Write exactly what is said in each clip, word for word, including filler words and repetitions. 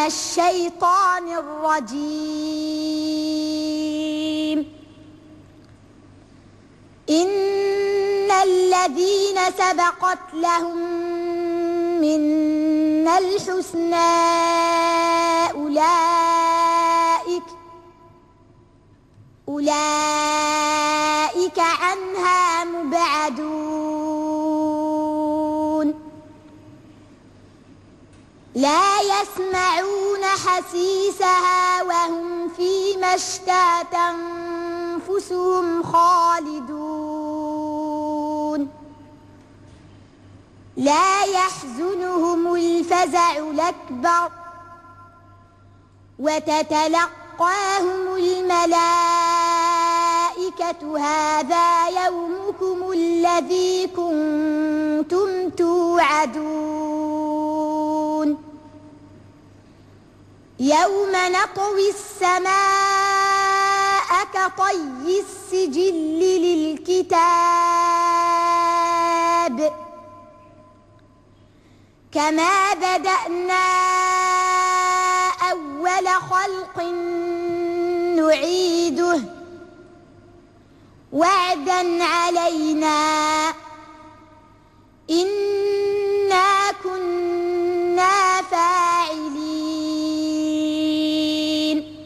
الشيطان الرجيم. إن الذين سبقت لهم منا الحسنى أولئك أولئك عنها مبعدون لا يسمعون حسيسها وهم فيما اشتهت أنفسهم خالدون لا يحزنهم الفزع الأكبر وتتلقاهم الملائكة هذا يومكم الذي كنتم توعدون يوم نطوي السماء كطي السجل للكتاب كما بدأنا أول خلق نعيده وعدا علينا إنا كنا فاعلين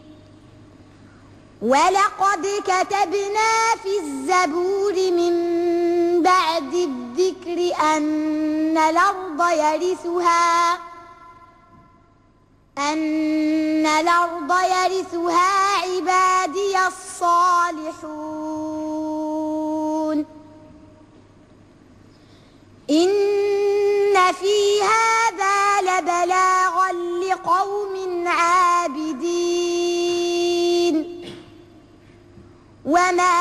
ولقد كتبنا في الزبور من بعد الذكر أن الأرض يرثها أن الأرض يرثها عبادي الصالحون إن في هذا لبلاغا لقوم عابدين وما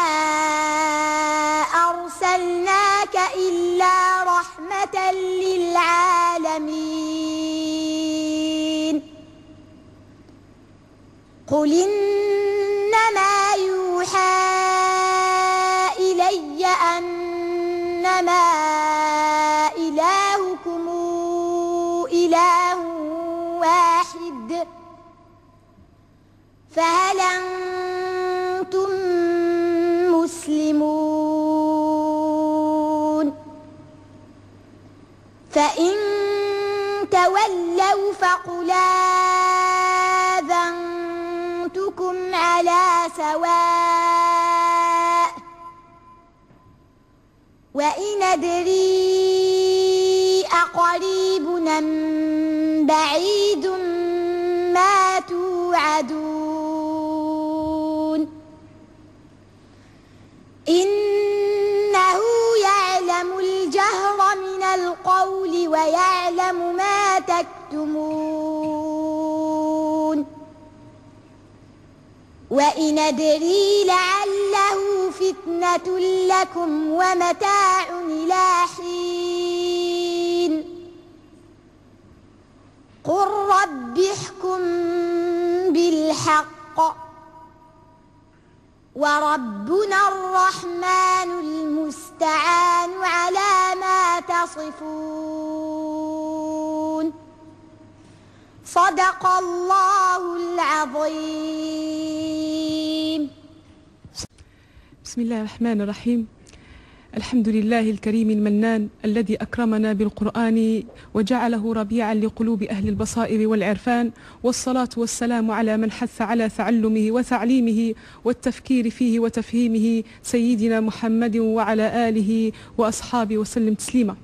أرسلناك إلا رحمة للعالمين قل إنما يوحى إلي أنما إلهكم إله واحد فهل أنتم مسلمون فإن تولوا فقل آذنتكم على سواء وإن أدري أقريب أم بعيد ما توعدون إنه يعلم الجهر من القول ويعلم ما تكتمون وإن أدري لعله فتنة لكم ومتاع إلى حين قل رب احكم بالحق وربنا الرحمن المستعان على ما تصفون صدق الله العظيم. بسم الله الرحمن الرحيم. الحمد لله الكريم المنان الذي أكرمنا بالقرآن وجعله ربيعا لقلوب أهل البصائر والعرفان، والصلاة والسلام على من حث على تعلمه وتعليمه والتفكير فيه وتفهيمه سيدنا محمد وعلى آله وأصحابه وسلم تسليما.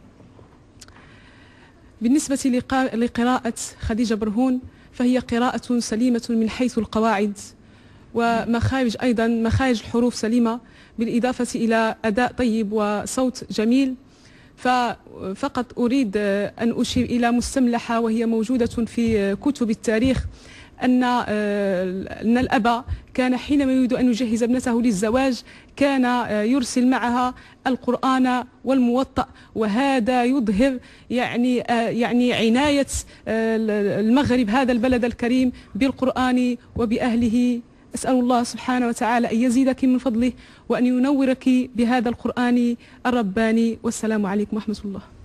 بالنسبة لقراءة خديجة برهون فهي قراءة سليمة من حيث القواعد ومخارج، أيضا مخارج الحروف سليمة، بالإضافة إلى أداء طيب وصوت جميل. ففقط أريد أن أشير إلى مستملحة وهي موجودة في كتب التاريخ، أن أن الأب كان حينما يريد أن يجهز ابنته للزواج كان يرسل معها القرآن والموطأ، وهذا يظهر يعني يعني عناية المغرب هذا البلد الكريم بالقرآن وبأهله. أسأل الله سبحانه وتعالى أن يزيدك من فضله وأن ينورك بهذا القرآن الرباني، والسلام عليكم ورحمة الله.